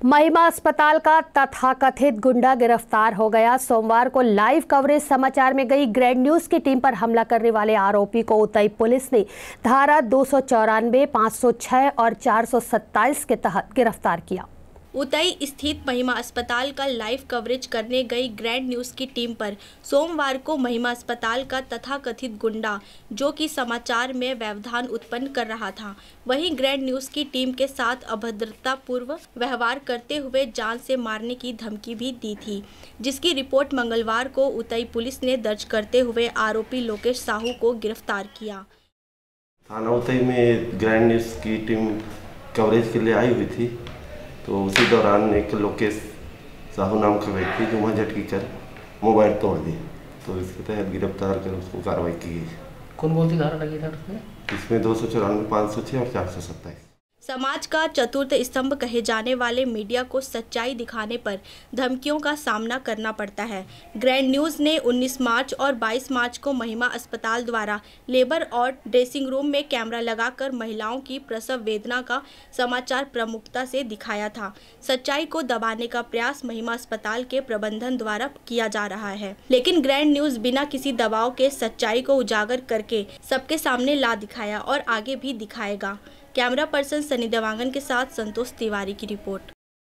महिमा अस्पताल का तथाकथित गुंडा गिरफ्तार हो गया। सोमवार को लाइव कवरेज समाचार में गई ग्रैंड न्यूज की टीम पर हमला करने वाले आरोपी को उतई पुलिस ने धारा 294, 506 और 427 के तहत गिरफ्तार किया। उतई स्थित महिमा अस्पताल का लाइव कवरेज करने गई ग्रैंड न्यूज की टीम पर सोमवार को महिमा अस्पताल का तथाकथित गुंडा, जो कि समाचार में व्यवधान उत्पन्न कर रहा था, वहीं ग्रैंड न्यूज की टीम के साथ अभद्रतापूर्व व्यवहार करते हुए जान से मारने की धमकी भी दी थी, जिसकी रिपोर्ट मंगलवार को उतई पुलिस ने दर्ज करते हुए आरोपी लोकेश साहू को गिरफ्तार किया। थाना उतई में ग्रैंड न्यूज की टीम कवरेज के लिए आई हुई थी, तो उसी दौरान एक लोकेश साहू नाम का व्यक्ति जो वहाँ झटकी कर मोबाइल तोड़ दी, तो इसके तहत गिरफ्तार कर उसको कार्रवाई की गई। कौन सी धारा लगी था इसमें 294, 506 और 427। समाज का चतुर्थ स्तंभ कहे जाने वाले मीडिया को सच्चाई दिखाने पर धमकियों का सामना करना पड़ता है। ग्रैंड न्यूज ने 19 मार्च और 22 मार्च को महिमा अस्पताल द्वारा लेबर और ड्रेसिंग रूम में कैमरा लगाकर महिलाओं की प्रसव वेदना का समाचार प्रमुखता से दिखाया था। सच्चाई को दबाने का प्रयास महिमा अस्पताल के प्रबंधन द्वारा किया जा रहा है, लेकिन ग्रैंड न्यूज बिना किसी दबाव के सच्चाई को उजागर करके सबके सामने ला दिखाया और आगे भी दिखाएगा। कैमरा पर्सन सनी देवांगन के साथ संतोष तिवारी की रिपोर्ट।